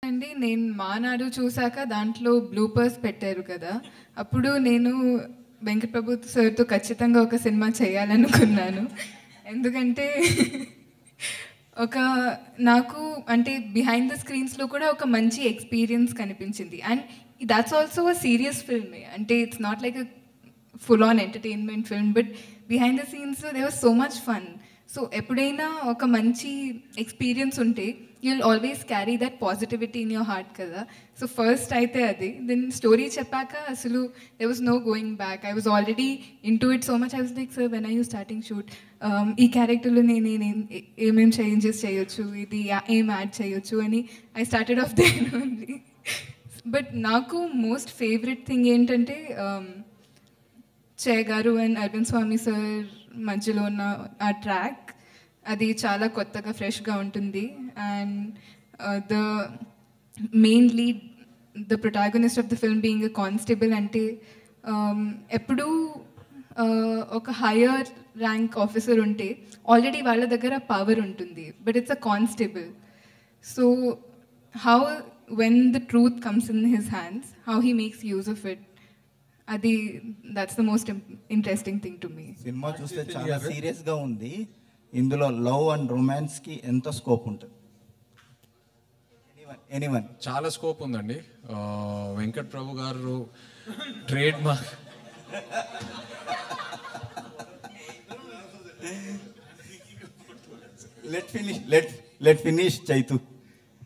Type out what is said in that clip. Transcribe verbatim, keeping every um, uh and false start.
అండి నేను మానాడు చూసాక దాంట్లో బ్లూపర్స్ పెట్టారు కదా, అప్పుడు నేను వెంకట్ ప్రభు సార్తో ఖచ్చితంగా ఒక సినిమా చేయాలనుకున్నాను. ఎందుకంటే ఒక నాకు అంటే బిహైండ్ ద స్క్రీన్స్లో కూడా ఒక మంచి ఎక్స్పీరియన్స్ కనిపించింది. And that's also a serious film. అంటే it's not like a full on entertainment film, but behind the scenes there was so much fun. So ఎప్పుడైనా ఒక మంచి ఎక్స్పీరియన్స్ ఉంటే you will always carry that positivity in your heart కదా. So first అయితే అది, then story చెప్పాక అసలు there was no going back. I was already into it so much. I was like, sir when I you starting shoot, ఈ క్యారెక్టర్లో నేను ఏమేమి changes చేయొచ్చు, ఇది ఏం యాడ్ చేయొచ్చు అని I started off there only. But నాకు మోస్ట్ ఫేవరెట్ థింగ్ ఏంటంటే చే గారు అండ్ అరవింద్ స్వామి సార్ మధ్యలో ఉన్న ఆ ట్రాక్, అది చాలా కొత్తగా ఫ్రెష్గా ఉంటుంది. And the main lead, the protagonist of the film being a constable అంటే ఎప్పుడూ ఒక హయ్యర్ ర్యాంక్ ఆఫీసర్ ఉంటే ఆల్రెడీ వాళ్ళ దగ్గర పవర్ ఉంటుంది, but it's a constable. So how when the truth comes in his hands, how he makes use of it, అది that's the most interesting thing to me. Cinema చూస్తే చాలా సీరియస్గా ఉంది. ఇందులో లవ్ అండ్ రొమాన్స్కి ఎంత స్కోప్ ఉంటుంది? Anyone చాలా scope ఉందండి. వెంకట్ ప్రభు గారు trademark let finish let let finish Chaitu.